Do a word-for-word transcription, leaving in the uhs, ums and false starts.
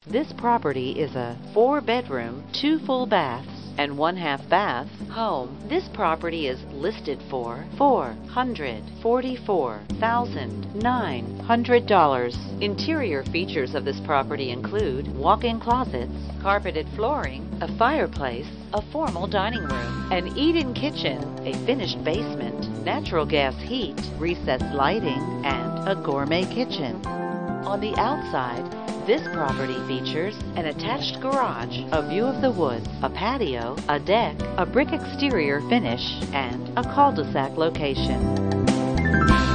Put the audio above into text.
This property is a four-bedroom, two full baths, and one half bath home. This property is listed for four hundred forty-four thousand nine hundred dollars. Interior features of this property include walk-in closets, carpeted flooring, a fireplace, a formal dining room, an eat-in kitchen, a finished basement, natural gas heat, recessed lighting, and a gourmet kitchen. On the outside, this property features an attached garage, a view of the woods, a patio, a deck, a brick exterior finish, and a cul-de-sac location.